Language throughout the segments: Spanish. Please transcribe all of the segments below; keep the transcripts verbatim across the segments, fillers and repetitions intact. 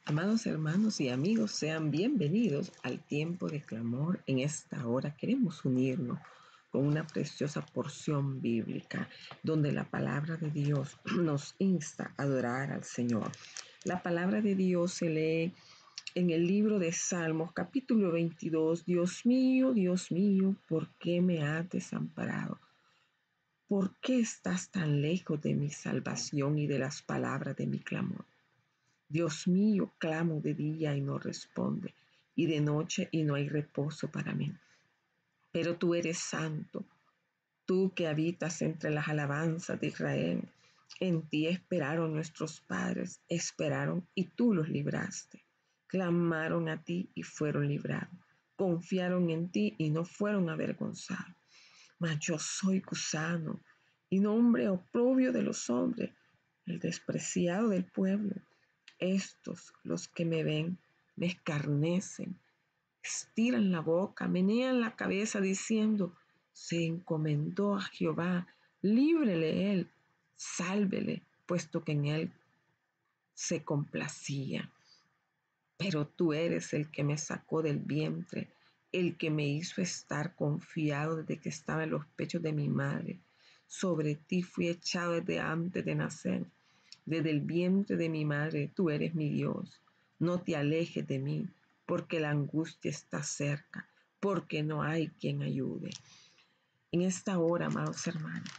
Amados hermanos y amigos, sean bienvenidos al tiempo de clamor. En esta hora queremos unirnos con una preciosa porción bíblica donde la palabra de Dios nos insta a adorar al Señor. La palabra de Dios se lee en el libro de Salmos, capítulo veintidós. Dios mío, Dios mío, ¿por qué me has desamparado? ¿Por qué estás tan lejos de mi salvación y de las palabras de mi clamor? Dios mío, clamo de día y no responde, y de noche y no hay reposo para mí. Pero tú eres santo, tú que habitas entre las alabanzas de Israel. En ti esperaron nuestros padres, esperaron y tú los libraste. Clamaron a ti y fueron librados. Confiaron en ti y no fueron avergonzados. Mas yo soy gusano y nombre oprobio de los hombres, el despreciado del pueblo. Estos, los que me ven, me escarnecen, estiran la boca, menean la cabeza diciendo: se encomendó a Jehová, líbrele él, sálvele, puesto que en él se complacía. Pero tú eres el que me sacó del vientre, el que me hizo estar confiado desde que estaba en los pechos de mi madre. Sobre ti fui echado desde antes de nacer. Desde el vientre de mi madre tú eres mi Dios. No te alejes de mí, porque la angustia está cerca, porque no hay quien ayude. En esta hora, amados hermanos,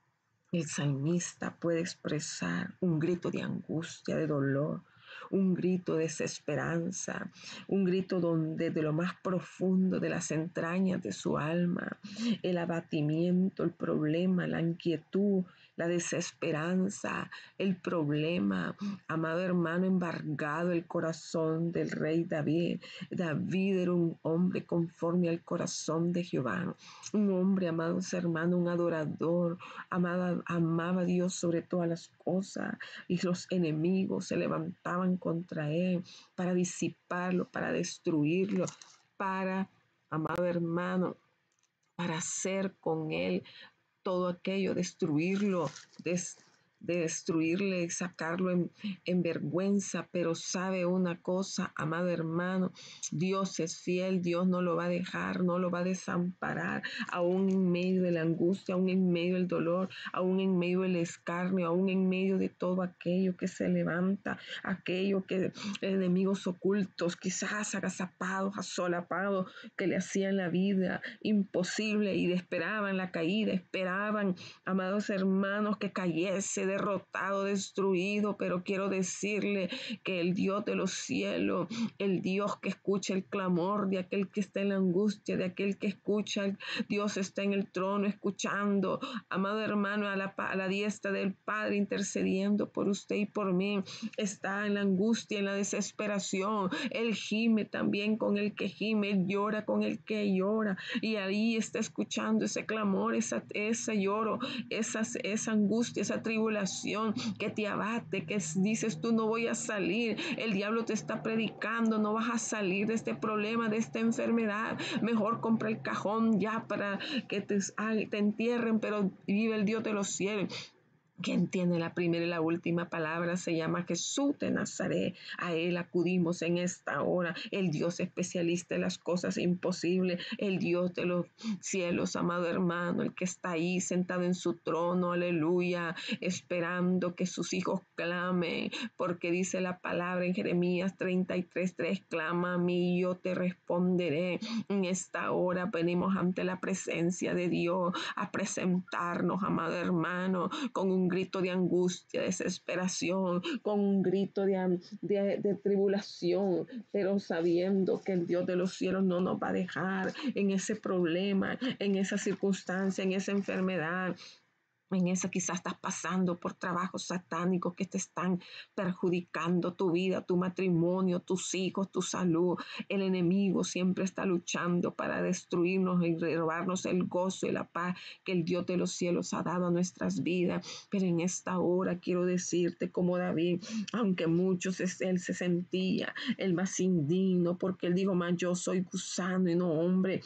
el salmista puede expresar un grito de angustia, de dolor, un grito de desesperanza, un grito donde de lo más profundo de las entrañas de su alma, el abatimiento, el problema, la inquietud, la desesperanza, el problema, amado hermano, embargado el corazón del rey David. David era un hombre conforme al corazón de Jehová, un hombre, amados hermanos, un adorador, amaba, amaba a Dios sobre todas las cosas, y los enemigos se levantaban contra él para disiparlo, para destruirlo, para, amado hermano, para hacer con él todo aquello, destruirlo, des, de destruirle, sacarlo en, en vergüenza. Pero sabe una cosa, amado hermano, Dios es fiel, Dios no lo va a dejar, no lo va a desamparar, aún en medio de la angustia, aún en medio del dolor, aún en medio del escarnio, aún en medio de todo aquello que se levanta, aquello que enemigos ocultos, quizás agazapados, asolapados, que le hacían la vida imposible y esperaban la caída, esperaban, amados hermanos, que cayese derrotado, destruido. Pero quiero decirle que el Dios de los cielos, el Dios que escucha el clamor de aquel que está en la angustia, de aquel que escucha, Dios está en el trono escuchando, amado hermano, a la, a la diestra del Padre, intercediendo por usted y por mí. Está en la angustia, en la desesperación. Él gime también con el que gime, él llora con el que llora, y ahí está escuchando ese clamor, esa, ese lloro, esa, esa angustia, esa tribulación que te abate, que dices tú: no voy a salir. El diablo te está predicando: no vas a salir de este problema, de esta enfermedad. Mejor compra el cajón ya para que te, te entierren. Pero vive el Dios de los cielos, quien tiene la primera y la última palabra. Se llama Jesús de Nazaret. A él acudimos en esta hora, el Dios especialista en las cosas imposibles, el Dios de los cielos, amado hermano, el que está ahí sentado en su trono, aleluya, esperando que sus hijos clamen, porque dice la palabra en Jeremías treinta y tres tres: clama a mí y yo te responderé. En esta hora venimos ante la presencia de Dios a presentarnos, amado hermano, con un grito de angustia, desesperación, con un grito de, de, de tribulación, pero sabiendo que el Dios de los cielos no nos va a dejar en ese problema, en esa circunstancia, en esa enfermedad. En eso quizás estás pasando por trabajos satánicos que te están perjudicando tu vida, tu matrimonio, tus hijos, tu salud. El enemigo siempre está luchando para destruirnos y robarnos el gozo y la paz que el Dios de los cielos ha dado a nuestras vidas. Pero en esta hora quiero decirte, como David, aunque muchos él se sentía el más indigno, porque él dijo: más yo soy gusano y no hombre,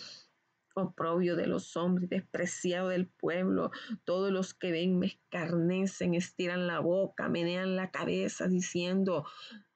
oprobio de los hombres, despreciado del pueblo. Todos los que ven me escarnecen, estiran la boca, menean la cabeza, diciendo: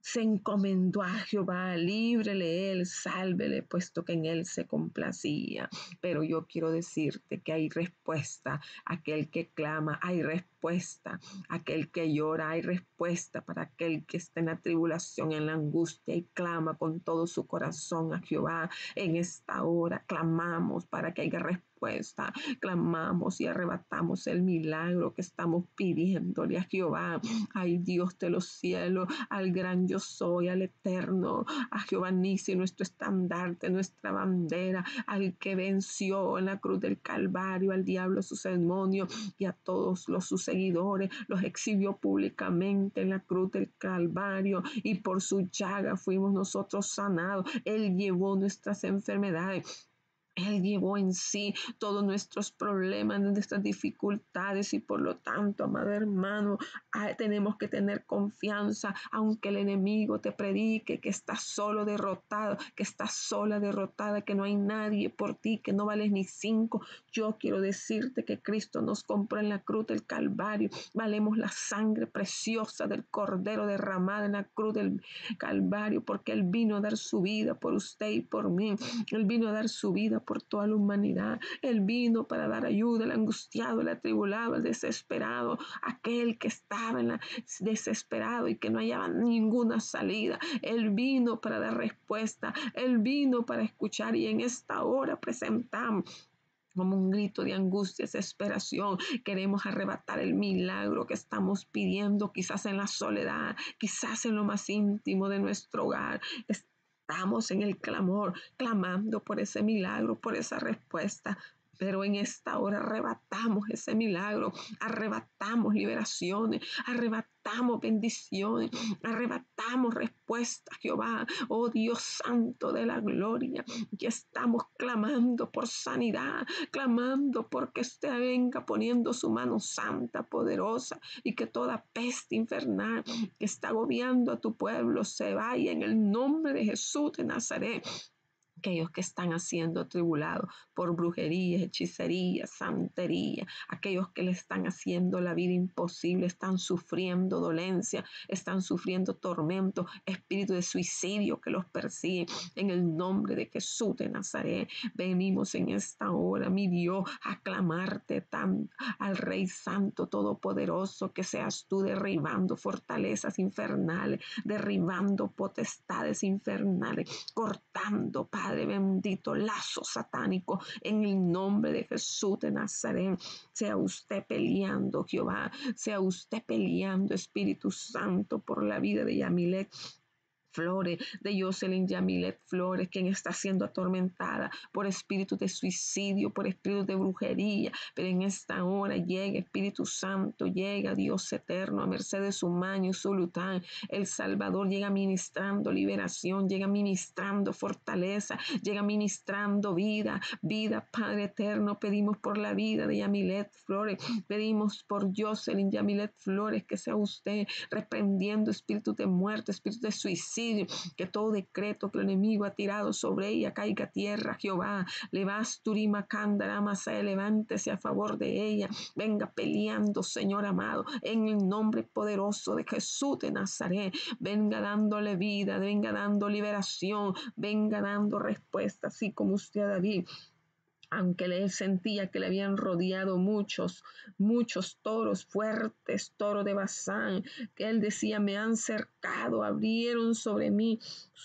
se encomendó a Jehová, líbrele él, sálvele, puesto que en él se complacía. Pero yo quiero decirte que hay respuesta, aquel que clama, hay respuesta, aquel que llora, hay respuesta para aquel que está en la tribulación, en la angustia y clama con todo su corazón a Jehová. En esta hora clamamos para que haya respuesta, clamamos y arrebatamos el milagro que estamos pidiéndole a Jehová. Ay, Dios de los cielos, al gran yo soy, al eterno, a Jehová Nisi, nuestro estandarte, nuestra bandera, al que venció en la cruz del Calvario al diablo, sus demonios y a todos los sus seguidores, los exhibió públicamente en la cruz del Calvario y por su llaga fuimos nosotros sanados. Él llevó nuestras enfermedades. Él llevó en sí todos nuestros problemas, nuestras dificultades y por lo tanto, amado hermano, tenemos que tener confianza, aunque el enemigo te predique que estás solo derrotado, que estás sola derrotada, que no hay nadie por ti, que no vales ni cinco. Yo quiero decirte que Cristo nos compró en la cruz del Calvario, valemos la sangre preciosa del Cordero derramada en la cruz del Calvario, porque Él vino a dar su vida por usted y por mí. Él vino a dar su vida por toda la humanidad. Él vino para dar ayuda al angustiado, al atribulado, al desesperado, aquel que estaba en la desesperado y que no hallaba ninguna salida. Él vino para dar respuesta. Él vino para escuchar y en esta hora presentamos como un grito de angustia, desesperación. Queremos arrebatar el milagro que estamos pidiendo, quizás en la soledad, quizás en lo más íntimo de nuestro hogar. Estamos en el clamor, clamando por ese milagro, por esa respuesta. Pero en esta hora arrebatamos ese milagro, arrebatamos liberaciones, arrebatamos bendiciones, arrebatamos respuestas, Jehová, oh Dios santo de la gloria, que estamos clamando por sanidad, clamando porque usted venga poniendo su mano santa, poderosa, y que toda peste infernal que está agobiando a tu pueblo se vaya en el nombre de Jesús de Nazaret. Aquellos que están haciendo tribulados por brujería, hechicería, santería, aquellos que le están haciendo la vida imposible, están sufriendo dolencia, están sufriendo tormento, espíritu de suicidio que los persigue. En el nombre de Jesús de Nazaret, venimos en esta hora, mi Dios, a clamarte tan al Rey Santo Todopoderoso, que seas tú derribando fortalezas infernales, derribando potestades infernales, cortando, Padre bendito, lazo satánico en el nombre de Jesús de Nazaret. Sea usted peleando, Jehová, sea usted peleando, Espíritu Santo, por la vida de Yamilet Flores, de Jocelyn Yamilet Flores, quien está siendo atormentada por espíritus de suicidio, por espíritus de brujería. Pero en esta hora llega Espíritu Santo, llega Dios eterno, a merced de su mano y su lután. El Salvador llega ministrando liberación, llega ministrando fortaleza, llega ministrando vida, vida, Padre eterno. Pedimos por la vida de Yamilet Flores, pedimos por Jocelyn Yamilet Flores, que sea usted reprendiendo espíritus de muerte, espíritus de suicidio, que todo decreto que el enemigo ha tirado sobre ella caiga a tierra. Jehová, Levasturima Kandaramasa, levántese a favor de ella, venga peleando, Señor amado, en el nombre poderoso de Jesús de Nazaret, venga dándole vida, venga dando liberación, venga dando respuesta, así como usted a David. Aunque él sentía que le habían rodeado muchos, muchos toros fuertes, toro de Basán, que él decía, me han cercado, abrieron sobre mí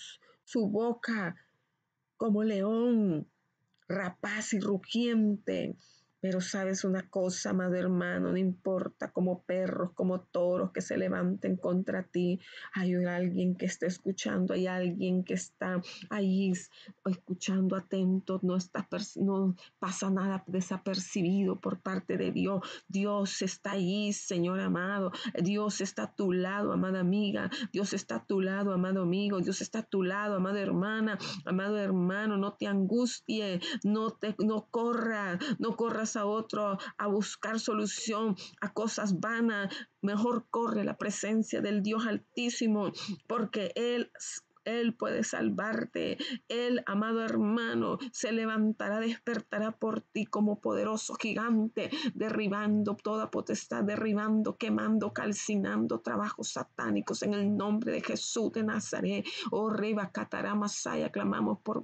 su boca como león, rapaz y rugiente. Pero sabes una cosa, amado hermano, no importa como perros, como toros que se levanten contra ti, hay alguien que está escuchando, hay alguien que está ahí escuchando atento, no, está, no pasa nada desapercibido por parte de Dios. Dios está ahí, Señor amado, Dios está a tu lado, amada amiga, Dios está a tu lado, amado amigo, Dios está a tu lado, amada hermana, amado hermano, no te angusties, no, te, no corras, no corras a otro a buscar solución a cosas vanas. Mejor corre la presencia del Dios Altísimo, porque Él Él puede salvarte. Él, amado hermano, se levantará, despertará por ti como poderoso gigante, derribando toda potestad, derribando, quemando, calcinando trabajos satánicos en el nombre de Jesús de Nazaret. Oh, Reba Cataramasaya, clamamos por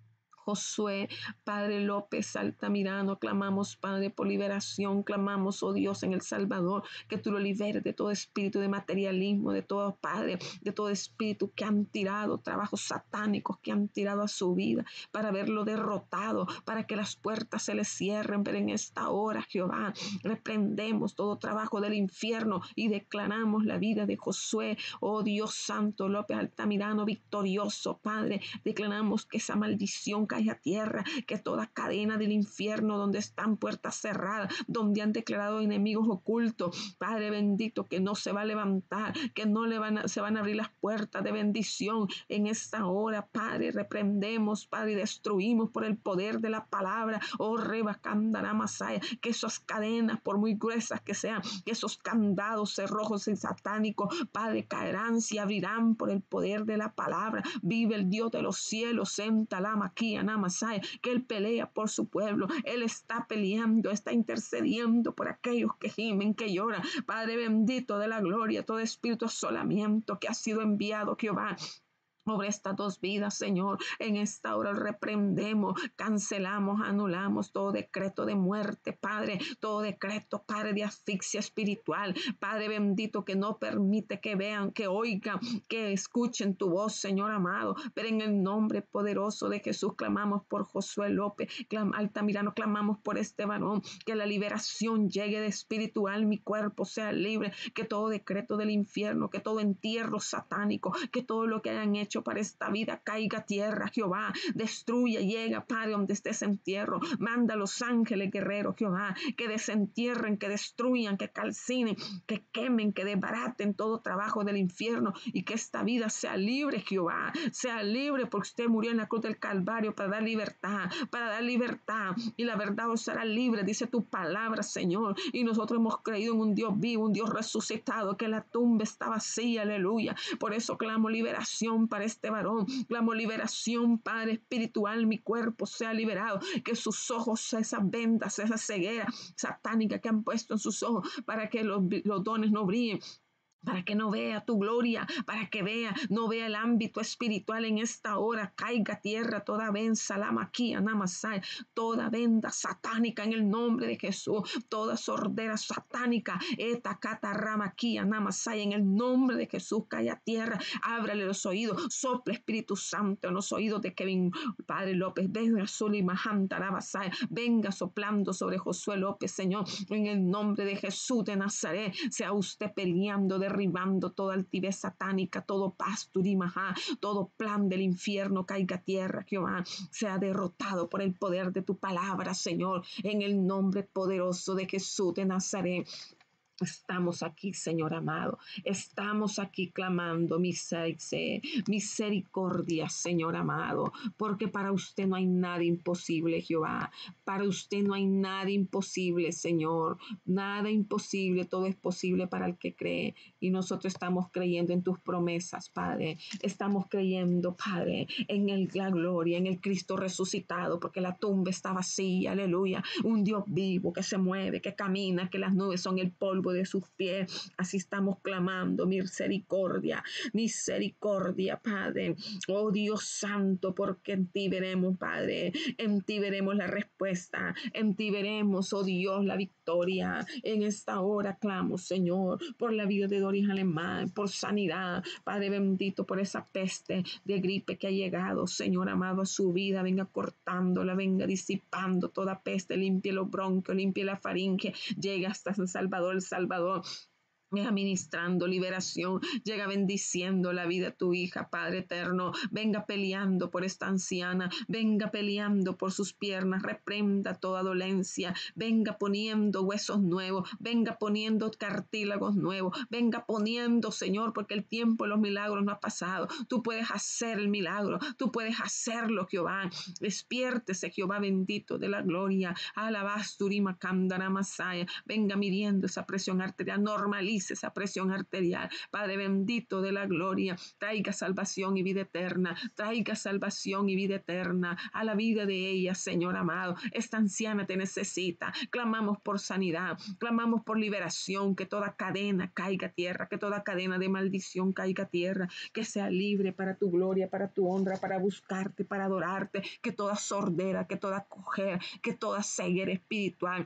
Josué, Padre López Altamirano, clamamos, Padre, por liberación, clamamos, oh Dios, en El Salvador, que tú lo liberes de todo espíritu de materialismo, de todo, Padre, de todo espíritu que han tirado, trabajos satánicos que han tirado a su vida, para verlo derrotado, para que las puertas se le cierren. Pero en esta hora, Jehová, reprendemos todo trabajo del infierno y declaramos la vida de Josué, oh Dios Santo, López Altamirano, victorioso, Padre. Declaramos que esa maldición caiga a tierra, que toda cadena del infierno donde están puertas cerradas, donde han declarado enemigos ocultos, Padre bendito, que no se va a levantar, que no le van a, se van a abrir las puertas de bendición en esta hora, Padre. Reprendemos, Padre, y destruimos por el poder de la palabra, oh Reba Candara Masaya, que esas cadenas, por muy gruesas que sean, que esos candados cerrojos y satánicos, Padre, caerán, se abrirán por el poder de la palabra. Vive el Dios de los cielos, Senta Lama aquí, Anamasaya, que Él pelea por su pueblo. Él está peleando, está intercediendo por aquellos que gimen, que lloran. Padre bendito de la gloria, todo espíritu de asolamiento que ha sido enviado, Jehová, sobre estas dos vidas, Señor, en esta hora reprendemos, cancelamos, anulamos todo decreto de muerte, Padre, todo decreto, Padre, de asfixia espiritual, Padre bendito, que no permite que vean, que oigan, que escuchen tu voz, Señor amado. Pero en el nombre poderoso de Jesús clamamos por Josué López clam, Altamirano, clamamos por este varón, que la liberación llegue de espiritual, mi cuerpo sea libre, que todo decreto del infierno, que todo entierro satánico, que todo lo que hayan hecho para esta vida caiga a tierra, Jehová. Destruye, llega, Padre, donde esté ese entierro. Manda a los ángeles guerreros, Jehová, que desentierren, que destruyan, que calcinen, que quemen, que desbaraten todo trabajo del infierno, y que esta vida sea libre, Jehová, sea libre, porque usted murió en la cruz del Calvario para dar libertad, para dar libertad, y la verdad os hará libre, dice tu palabra, Señor. Y nosotros hemos creído en un Dios vivo, un Dios resucitado, que la tumba está vacía, aleluya. Por eso clamo liberación para este varón, clamo liberación, Padre espiritual, mi cuerpo sea liberado, que sus ojos, esas vendas, esa ceguera satánica que han puesto en sus ojos, para que los, los dones no brillen, para que no vea tu gloria, para que vea, no vea el ámbito espiritual en esta hora. Caiga a tierra toda venza, la maquia, namasai, toda venda satánica en el nombre de Jesús, toda sordera satánica, eta catarramaquia, namasai, en el nombre de Jesús, caiga a tierra. Ábrale los oídos, sople Espíritu Santo en los oídos de Kevin, Padre López, venga Sulimahantaramasai, venga soplando sobre Josué López, Señor, en el nombre de Jesús de Nazaret. Sea usted peleando, de derribando toda altivez satánica, todo pasturimajá, todo plan del infierno caiga a tierra, Jehová, sea derrotado por el poder de tu palabra, Señor, en el nombre poderoso de Jesús de Nazaret. Estamos aquí, Señor amado, estamos aquí clamando misericordia, Señor amado, porque para usted no hay nada imposible, Jehová. Para usted no hay nada imposible, Señor, nada imposible, todo es posible para el que cree. Y nosotros estamos creyendo en tus promesas, Padre. Estamos creyendo, Padre, en el, la gloria, en el Cristo resucitado, porque la tumba está vacía, aleluya. Un Dios vivo que se mueve, que camina, que las nubes son el polvo de sus pies. Así estamos clamando misericordia, misericordia, Padre. Oh Dios santo, porque en ti veremos, Padre, en ti veremos la respuesta, en ti veremos, oh Dios, la victoria. En esta hora clamo, Señor, por la vida de Doris Alemán, por sanidad, Padre bendito, por esa peste de gripe que ha llegado, Señor amado, a su vida. Venga cortándola, venga disipando toda peste, limpie los bronquios, limpie la faringe, llega hasta San Salvador, el Salvador. Venga ministrando liberación, llega bendiciendo la vida de tu hija, Padre eterno. Venga peleando por esta anciana, venga peleando por sus piernas, reprenda toda dolencia, venga poniendo huesos nuevos, venga poniendo cartílagos nuevos, venga poniendo, Señor, porque el tiempo de los milagros no ha pasado. Tú puedes hacer el milagro, tú puedes hacerlo, Jehová. Despiértese, Jehová bendito de la gloria. Alabasturima Kandara Masaya. Venga midiendo esa presión arterial, normaliza normalice esa presión arterial. Padre bendito de la gloria, traiga salvación y vida eterna, traiga salvación y vida eterna a la vida de ella, Señor amado. Esta anciana te necesita. Clamamos por sanidad, clamamos por liberación, que toda cadena caiga a tierra, que toda cadena de maldición caiga a tierra, que sea libre para tu gloria, para tu honra, para buscarte, para adorarte, que toda sordera, que toda cojera, que toda ceguera espiritual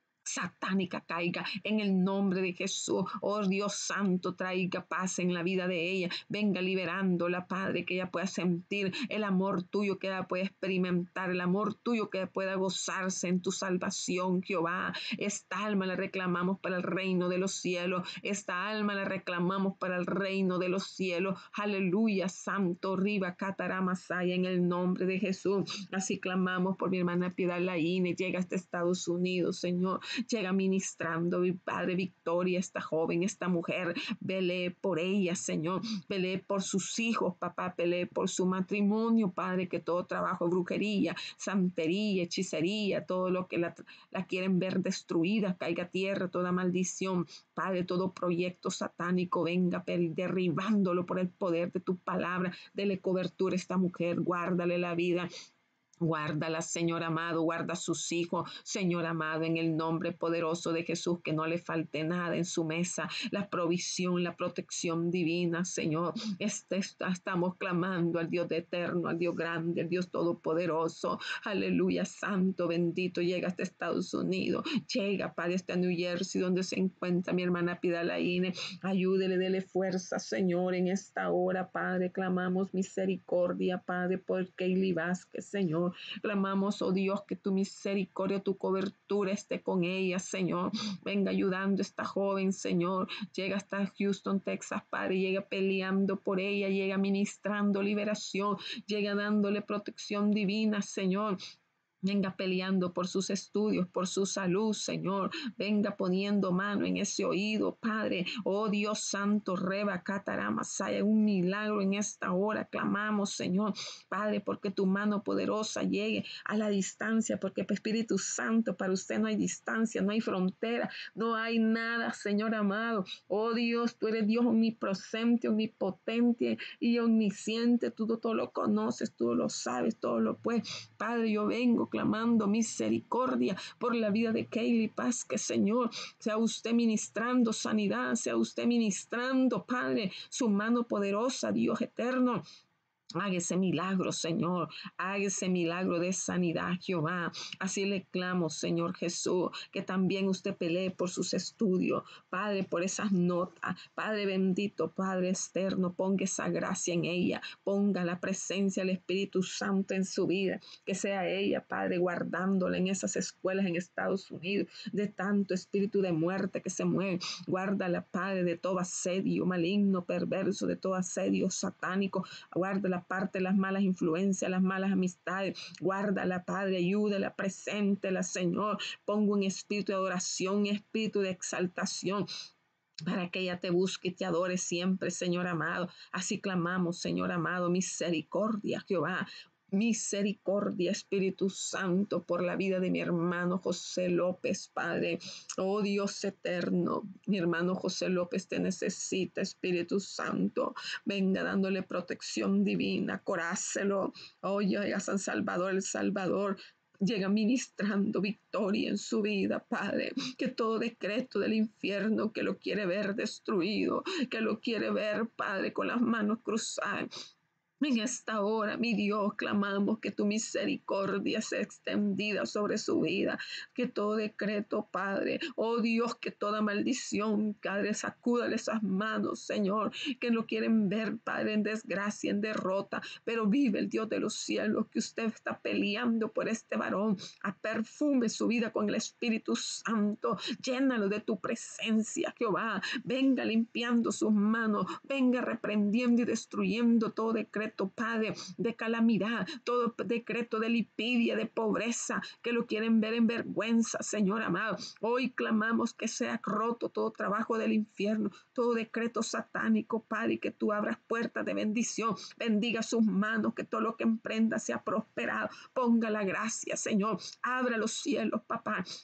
satánica caiga en el nombre de Jesús. Oh Dios santo, traiga paz en la vida de ella, venga liberándola, Padre, que ella pueda sentir el amor tuyo, que ella pueda experimentar el amor tuyo, que ella pueda gozarse en tu salvación, Jehová. Esta alma la reclamamos para el reino de los cielos, esta alma la reclamamos para el reino de los cielos. Aleluya, santo, riba, cataramasaya, en el nombre de Jesús. Así clamamos por mi hermana Piedad Laínez, llega hasta Estados Unidos, Señor. Llega ministrando, mi Padre, victoria, esta joven, esta mujer. Vele por ella, Señor. Vele por sus hijos, papá. Vele por su matrimonio, Padre, que todo trabajo, brujería, santería, hechicería, todo lo que la, la quieren ver destruida, caiga a tierra, toda maldición, Padre, todo proyecto satánico, venga derribándolo por el poder de tu palabra. Dele cobertura a esta mujer, guárdale la vida. Guárdala, Señor amado, guarda a sus hijos, Señor amado, en el nombre poderoso de Jesús, que no le falte nada en su mesa, la provisión, la protección divina, Señor. Este, estamos clamando al Dios eterno, al Dios grande, al Dios todopoderoso. Aleluya, santo, bendito, llega hasta Estados Unidos, llega, Padre, hasta New Jersey, donde se encuentra mi hermana Piedad Laínez. Ayúdele, dele fuerza, Señor, en esta hora, Padre. Clamamos misericordia, Padre, por Kaylee Vázquez, Señor. Clamamos, oh Dios, que tu misericordia, tu cobertura esté con ella, Señor. Venga ayudando a esta joven, Señor. Llega hasta Houston, Texas, Padre. Llega peleando por ella, llega ministrando liberación, llega dándole protección divina, Señor. Venga peleando por sus estudios, por su salud, Señor. Venga poniendo mano en ese oído, Padre. Oh Dios santo, reba, cataramasaya, un milagro en esta hora. Clamamos, Señor, Padre, porque tu mano poderosa llegue a la distancia, porque Espíritu Santo, para usted no hay distancia, no hay frontera, no hay nada, Señor amado. Oh Dios, tú eres Dios omnipresente, omnipotente y omnisciente. Tú todo lo conoces, tú lo sabes, todo lo puedes. Padre, yo vengo clamando misericordia por la vida de Kaylee Vázquez, Señor. Sea usted ministrando sanidad, sea usted ministrando, Padre, su mano poderosa, Dios eterno. Haga ese milagro, Señor. Haga ese milagro de sanidad, Jehová. Así le clamo, Señor Jesús, que también usted pelee por sus estudios, Padre, por esas notas. Padre bendito, Padre externo, ponga esa gracia en ella. Ponga la presencia del Espíritu Santo en su vida. Que sea ella, Padre, guardándola en esas escuelas en Estados Unidos, de tanto espíritu de muerte que se mueve. Guárdala, Padre, de todo asedio maligno, perverso, de todo asedio satánico. Guárdala, parte de las malas influencias, las malas amistades. Guárdala, Padre, ayúdala, preséntela, Señor. Pongo un espíritu de adoración, un espíritu de exaltación, para que ella te busque y te adore siempre, Señor amado. Así clamamos, Señor amado, misericordia, Jehová. Misericordia, Espíritu Santo, por la vida de mi hermano José López, Padre. Oh Dios eterno, mi hermano José López te necesita, Espíritu Santo. Venga dándole protección divina, corácelo. Oh, llega San Salvador, el Salvador. Llega ministrando victoria en su vida, Padre. Que todo decreto del infierno que lo quiere ver destruido, que lo quiere ver, Padre, con las manos cruzadas. En esta hora, mi Dios, clamamos que tu misericordia sea extendida sobre su vida, que todo decreto, Padre, oh Dios, que toda maldición, Padre, sacúdale esas manos, Señor, que no quieren ver, Padre, en desgracia, en derrota, pero vive el Dios de los cielos, que usted está peleando por este varón. A perfume su vida con el Espíritu Santo, llénalo de tu presencia, Jehová. Venga limpiando sus manos, venga reprendiendo y destruyendo todo decreto, Padre, de calamidad, todo decreto de lipidia, de pobreza, que lo quieren ver en vergüenza, Señor amado. Hoy clamamos que sea roto todo trabajo del infierno, todo decreto satánico, Padre, y que tú abras puertas de bendición. Bendiga sus manos, que todo lo que emprenda sea prosperado. Ponga la gracia, Señor. Abra los cielos, papá.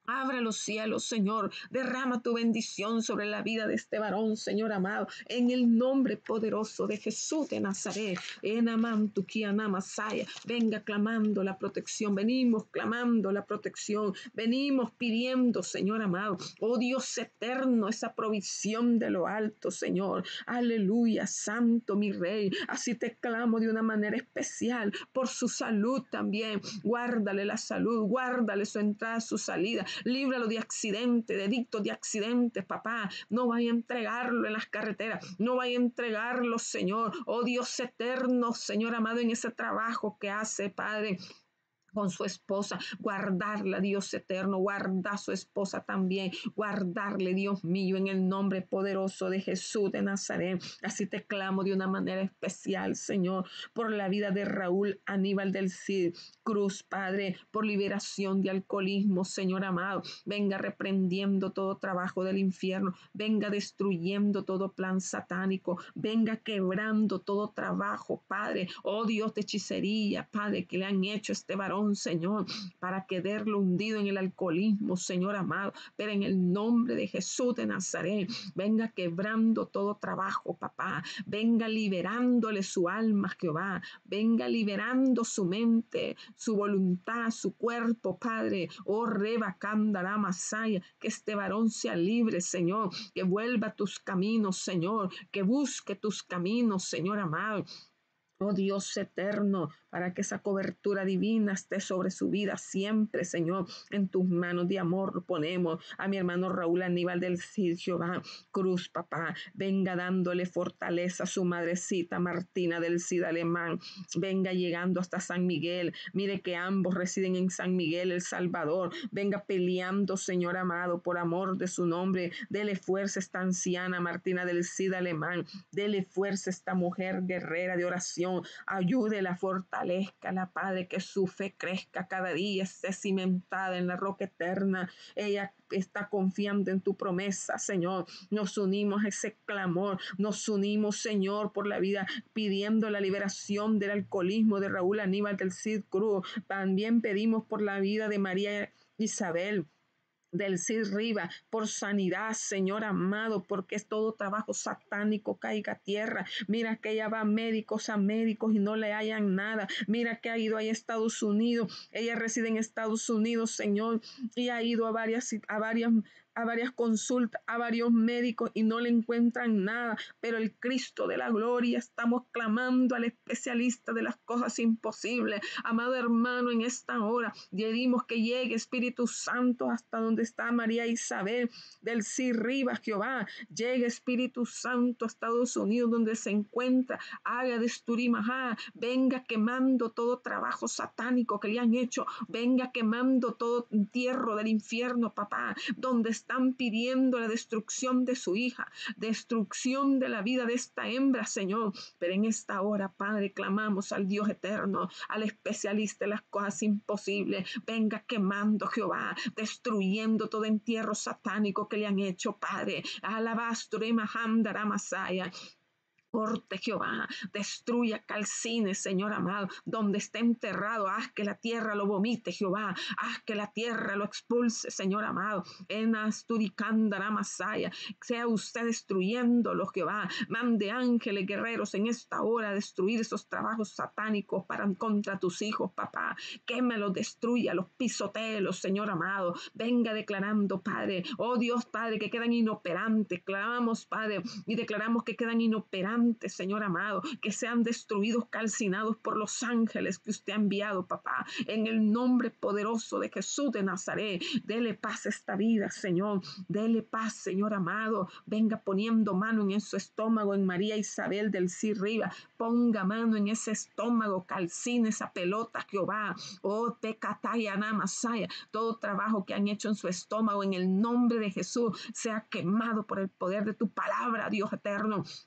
Abre los cielos, Señor. Derrama tu bendición sobre la vida de este varón, Señor amado. En el nombre poderoso de Jesús de Nazaret. En Amam Tukiana Masaya. Venga clamando la protección. Venimos clamando la protección. Venimos pidiendo, Señor amado. Oh Dios eterno, esa provisión de lo alto, Señor. Aleluya, santo mi Rey. Así te clamo de una manera especial por su salud también. Guárdale la salud, guárdale su entrada, su salida. Líbralo de accidentes, de dictos de accidentes, papá. No vaya a entregarlo en las carreteras. No vaya a entregarlo, Señor. Oh Dios eterno, Señor amado, en ese trabajo que hace, Padre, con su esposa, guardarla, Dios eterno, guarda a su esposa también, guardarle, Dios mío, en el nombre poderoso de Jesús de Nazaret. Así te clamo de una manera especial, Señor, por la vida de Raúl Aníbal del Cid Cruz, Padre, por liberación de alcoholismo, Señor amado. Venga reprendiendo todo trabajo del infierno, venga destruyendo todo plan satánico, venga quebrando todo trabajo, Padre, oh Dios de hechicería, Padre, que le han hecho a este varón, Señor, para quedarlo hundido en el alcoholismo, Señor amado. Pero en el nombre de Jesús de Nazaret, venga quebrando todo trabajo, papá. Venga liberándole su alma, Jehová. Venga liberando su mente, su voluntad, su cuerpo, Padre. Oh, Reba Cándara Masaya, que este varón sea libre, Señor. Que vuelva a tus caminos, Señor. Que busque tus caminos, Señor amado. Oh Dios eterno, para que esa cobertura divina esté sobre su vida siempre, Señor. En tus manos de amor ponemos a mi hermano Raúl Aníbal del Cid, Jehová Cruz, papá. Venga dándole fortaleza a su madrecita Martina del Cid Alemán. Venga llegando hasta San Miguel. Mire que ambos residen en San Miguel, El Salvador. Venga peleando, Señor amado, por amor de su nombre. Dele fuerza a esta anciana Martina del Cid Alemán. Dele fuerza a esta mujer guerrera de oración. Ayúdela, fortalezcala, Padre, que su fe crezca cada día, esté cimentada en la roca eterna. Ella está confiando en tu promesa, Señor. Nos unimos a ese clamor, nos unimos, Señor, por la vida, pidiendo la liberación del alcoholismo de Raúl Aníbal del Cid Cruz. También pedimos por la vida de María Isabel del Cid Riva, por sanidad, Señor amado, porque es todo trabajo satánico caiga a tierra. Mira que ella va a médicos a médicos y no le hayan nada. Mira que ha ido a Estados Unidos, ella reside en Estados Unidos, Señor, y ha ido a varias, a varias a varias consultas, a varios médicos y no le encuentran nada, pero el Cristo de la gloria, estamos clamando al especialista de las cosas imposibles. Amado hermano, en esta hora pedimos que llegue Espíritu Santo hasta donde está María Isabel del Cid Rivas, Jehová. Llegue Espíritu Santo a Estados Unidos donde se encuentra, haga de Esturimajá, venga quemando todo trabajo satánico que le han hecho, venga quemando todo entierro del infierno, papá, donde están pidiendo la destrucción de su hija, destrucción de la vida de esta hembra, Señor. Pero en esta hora, Padre, clamamos al Dios eterno, al especialista de las cosas imposibles. Venga quemando, Jehová, destruyendo todo entierro satánico que le han hecho, Padre. Alabastro y Mahandara Masaya. Corte, Jehová, destruya, calcine, Señor amado, donde esté enterrado, haz que la tierra lo vomite, Jehová, haz que la tierra lo expulse, Señor amado, en Asturicándara Masaya, sea usted destruyéndolo, Jehová, mande ángeles guerreros en esta hora a destruir esos trabajos satánicos para contra tus hijos, papá, quémelos, destruya, los pisoteos, Señor amado, venga declarando, Padre, oh Dios, Padre, que quedan inoperantes, clamamos, Padre, y declaramos que quedan inoperantes, Señor amado, que sean destruidos, calcinados por los ángeles que usted ha enviado, papá, en el nombre poderoso de Jesús de Nazaret. Dele paz a esta vida, Señor, dele paz, Señor amado, venga poniendo mano en su estómago, en María Isabel del Cid Riva, ponga mano en ese estómago, calcine esa pelota, Jehová, oh Tecatayana Masaya, todo trabajo que han hecho en su estómago, en el nombre de Jesús, sea quemado por el poder de tu palabra, Dios eterno.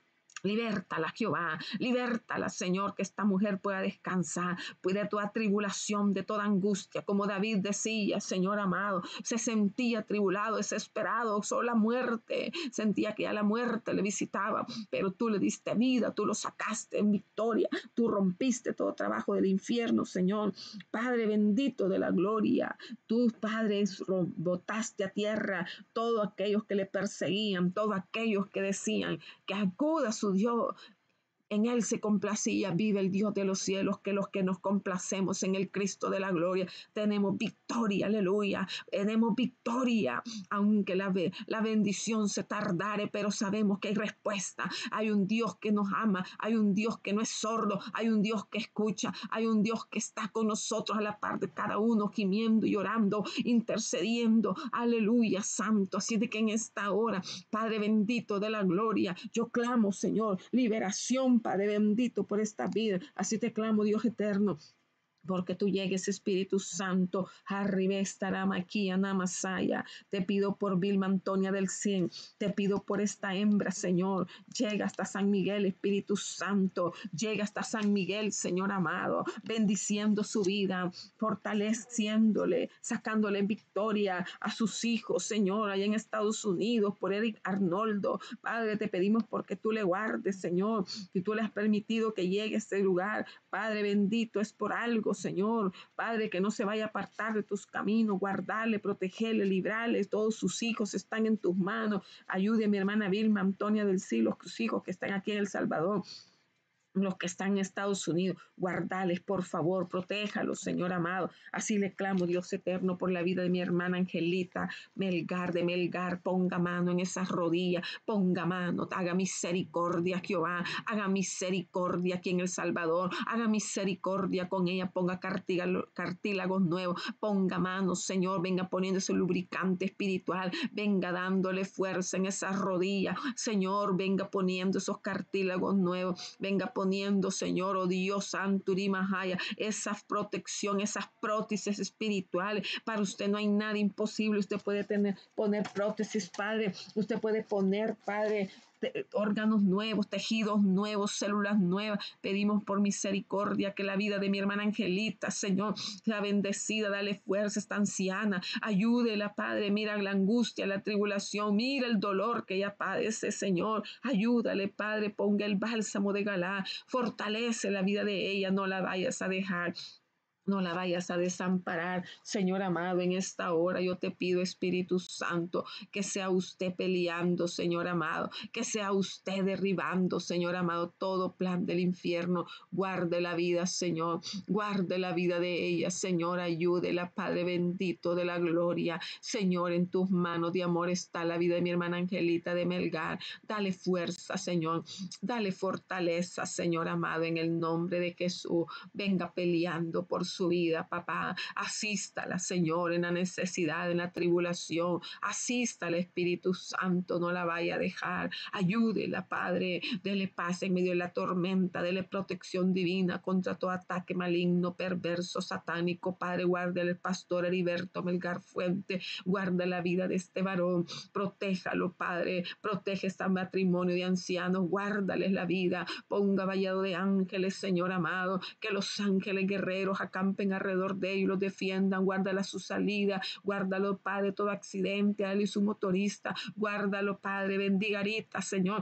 Libértala, Jehová, libértala, Señor, que esta mujer pueda descansar, pues de toda tribulación, de toda angustia, como David decía, Señor amado, se sentía atribulado, desesperado, solo la muerte, sentía que ya la muerte le visitaba, pero tú le diste vida, tú lo sacaste en victoria, tú rompiste todo trabajo del infierno, Señor, Padre bendito de la gloria, tú, Padre, botaste a tierra todos aquellos que le perseguían, todos aquellos que decían que acuda a su Dios. En Él se complacía, vive el Dios de los cielos, que los que nos complacemos en el Cristo de la gloria, tenemos victoria, aleluya, tenemos victoria, aunque la, la bendición se tardare, pero sabemos que hay respuesta, hay un Dios que nos ama, hay un Dios que no es sordo, hay un Dios que escucha, hay un Dios que está con nosotros a la par de cada uno, gimiendo y orando, intercediendo, aleluya, santo, así de que en esta hora, Padre bendito de la gloria, yo clamo, Señor, liberación, Padre bendito, por esta vida. Así te clamo, Dios eterno, porque tú llegues, Espíritu Santo, arriba estará Maquía Namasaya. Te pido por Vilma Antonia del Cien, te pido por esta hembra, Señor. Llega hasta San Miguel, Espíritu Santo, llega hasta San Miguel, Señor amado, bendiciendo su vida, fortaleciéndole, sacándole victoria a sus hijos, Señor, allá en Estados Unidos, por Eric Arnoldo. Padre, te pedimos porque tú le guardes, Señor, y tú le has permitido que llegue a este lugar. Padre bendito, es por algo, Señor, Padre, que no se vaya a apartar de tus caminos, guardarle, protegerle, librarle, todos sus hijos están en tus manos. Ayude a mi hermana Vilma Antonia del Silo, sus hijos que están aquí en El Salvador, los que están en Estados Unidos, guardales, por favor, protéjalos, Señor amado. Así le clamo, Dios eterno, por la vida de mi hermana Angelita Melgar, de Melgar, ponga mano en esas rodillas, ponga mano, haga misericordia, Jehová, haga misericordia aquí en El Salvador, haga misericordia con ella, ponga cartílagos nuevos, ponga mano, Señor, venga poniendo ese lubricante espiritual, venga dándole fuerza en esas rodillas, Señor, venga poniendo esos cartílagos nuevos, venga poniendo poniendo, Señor, oh Dios santo, Urimahaya, esa protección, esas prótesis espirituales. Para usted no hay nada imposible. Usted puede tener, poner prótesis, Padre. Usted puede poner, Padre, órganos nuevos, tejidos nuevos, células nuevas. Pedimos por misericordia que la vida de mi hermana Angelita, Señor, sea bendecida, dale fuerza, esta anciana, ayúdela, Padre, mira la angustia, la tribulación, mira el dolor que ella padece, Señor, ayúdale, Padre, ponga el bálsamo de Galá, fortalece la vida de ella, no la vayas a dejar. No la vayas a desamparar, Señor amado, en esta hora yo te pido, Espíritu Santo, que sea usted peleando, Señor amado, que sea usted derribando, Señor amado, todo plan del infierno. Guarde la vida, Señor, guarde la vida de ella, Señor, ayúdela, Padre bendito de la gloria. Señor, en tus manos de amor está la vida de mi hermana Angelita de Melgar. Dale fuerza, Señor, dale fortaleza, Señor amado, en el nombre de Jesús. Venga peleando por su vida, papá. Asístala, Señor, en la necesidad, en la tribulación. Asístala, Espíritu Santo, no la vaya a dejar. Ayúdela, Padre. Dele paz en medio de la tormenta. Dele protección divina contra todo ataque maligno, perverso, satánico. Padre, guarde al pastor Heriberto Melgar Fuente. Guarda la vida de este varón. Protéjalo, Padre. Protege este matrimonio de ancianos. Guárdales la vida. Ponga vallado de ángeles, Señor amado. Que los ángeles guerreros acampen alrededor de ellos, los defiendan, guárdala su salida, guárdalo, Padre, todo accidente, a él y su motorista, guárdalo, Padre, bendiga ahorita, Señor.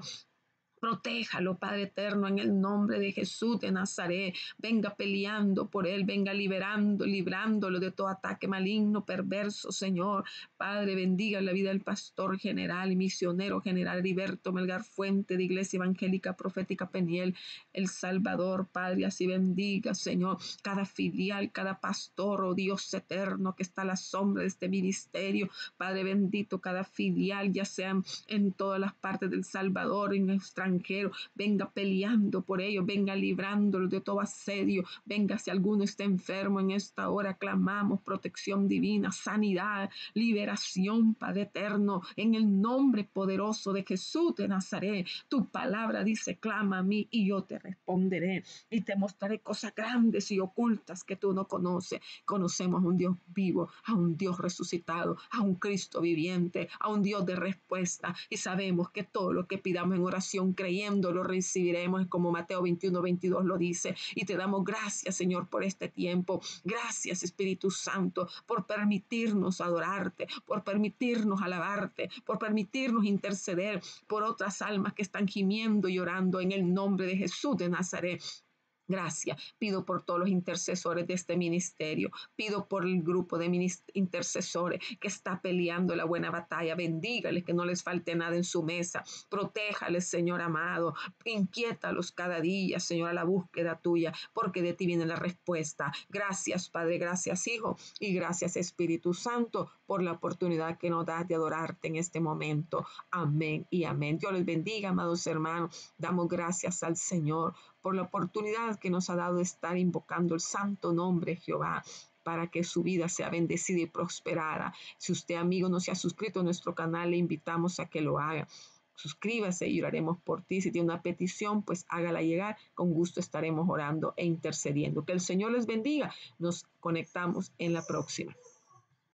Protéjalo, Padre eterno, en el nombre de Jesús de Nazaret. Venga peleando por él, venga liberando, librándolo de todo ataque maligno, perverso, Señor. Padre, bendiga la vida del pastor general y misionero general Heriberto Melgar Fuente, de Iglesia Evangélica Profética Peniel, El Salvador. Padre, así bendiga, Señor, cada filial, cada pastor, oh Dios eterno, que está a la sombra de este ministerio. Padre bendito, cada filial, ya sean en todas las partes del Salvador, en extranjero, venga peleando por ellos, venga librándolos de todo asedio, venga si alguno está enfermo en esta hora, clamamos protección divina, sanidad, liberación, Padre eterno, en el nombre poderoso de Jesús de Nazaret. Tu palabra dice, clama a mí y yo te responderé y te mostraré cosas grandes y ocultas que tú no conoces. Conocemos a un Dios vivo, a un Dios resucitado, a un Cristo viviente, a un Dios de respuesta, y sabemos que todo lo que pidamos en oración creyendo lo recibiremos, como Mateo veintiuno, veintidós lo dice. Y te damos gracias, Señor, por este tiempo. Gracias, Espíritu Santo, por permitirnos adorarte, por permitirnos alabarte, por permitirnos interceder por otras almas que están gimiendo y orando en el nombre de Jesús de Nazaret. Gracias. Pido por todos los intercesores de este ministerio. Pido por el grupo de intercesores que está peleando la buena batalla. Bendígales, que no les falte nada en su mesa. Protéjales, Señor amado. Inquiétalos cada día, Señor, a la búsqueda tuya, porque de ti viene la respuesta. Gracias, Padre. Gracias, Hijo. Y gracias, Espíritu Santo, por la oportunidad que nos das de adorarte en este momento. Amén y amén. Dios les bendiga, amados hermanos. Damos gracias al Señor por la oportunidad que nos ha dado de estar invocando el santo nombre de Jehová, para que su vida sea bendecida y prosperada. Si usted, amigo, no se ha suscrito a nuestro canal, le invitamos a que lo haga. Suscríbase y oraremos por ti. Si tiene una petición, pues hágala llegar. Con gusto estaremos orando e intercediendo. Que el Señor les bendiga. Nos conectamos en la próxima.